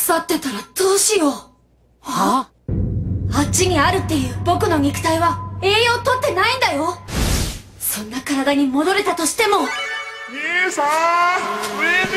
腐ってたらどうしよう。 は？ あっちにあるっていう僕の肉体は栄養取ってないんだよ。そんな体に戻れたとしても。 兄さん、ウェデ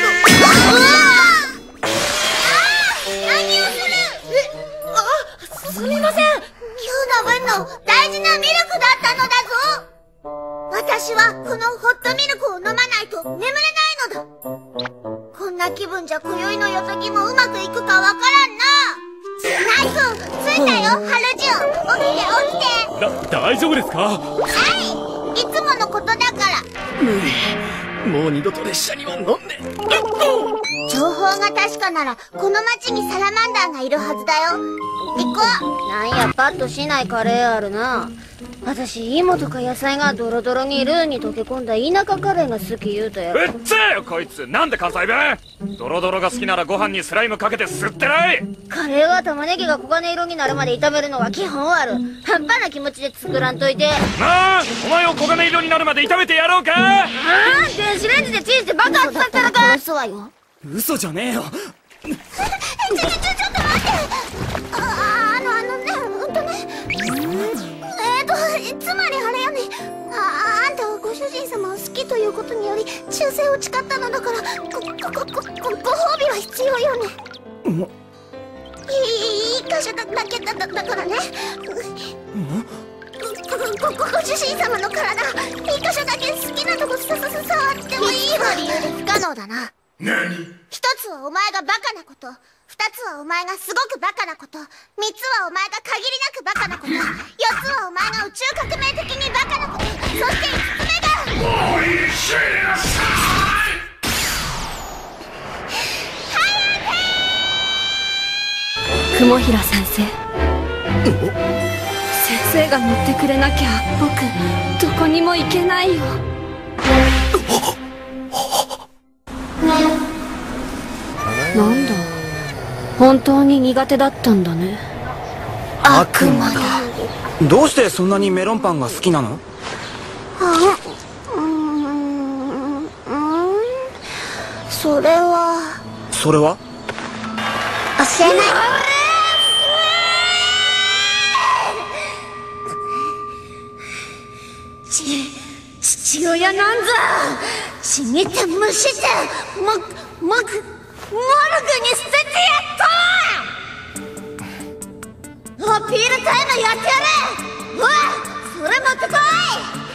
ィ何をする？すみません。今日の分の大事なミルクだったのだぞ。私はこのホットミルクを飲まないと眠れないのだ。こんな気分じゃ今宵の夜とぎもうまくいくかわからんな。ナイフ着いたよ、ハルジュン。起きて。 大丈夫ですか？ はい、いつものことだから。 無理。もう二度と列車には乗んね。 情報が確かならこの町にサラマンダーがいるはずだよ。行こう。なんやパッとしないカレーあるな。私芋とか野菜がドロドロにルーに溶け込んだ田舎カレーが好き言うたやろ。 うっつえよこいつ、なんで関西弁？ドロドロが好きならご飯にスライムかけて吸ってない。 カレーは玉ねぎが黄金色になるまで炒めるのが基本ある。半端な気持ちで作らんといて。 なあ、お前を黄金色になるまで炒めてやろうか。 電子レンジでチンして爆発させたらか。殺すわよ。 嘘じゃねえよ。 ちょっと待って。つまりあれやね。あんたはご主人様を好きということにより忠誠を誓ったのだから、ご褒美は必要よね。いい箇所だけだからね。ご主人様の体、いい箇所だけ好きなとこ触ってもいいわ。理由で不可能だな。 何？ 一つはお前がバカなこと、二つはお前がすごくバカなこと、三つはお前が限りなくバカなこと、四つはお前が宇宙革命的にバカなこと、そして五つ目が。もう一緒になさい。 雲平先生。先生が乗ってくれなきゃ僕どこにも行けないよ。なんだ、本当に苦手だったんだね。 悪魔だ。どうしてそんなにメロンパンが好きなの？ それは教えない。 父親なんぞちぎって蒸してモルグに捨ててやっと。アピールタイムやってやれ。おい、それ持ってこい。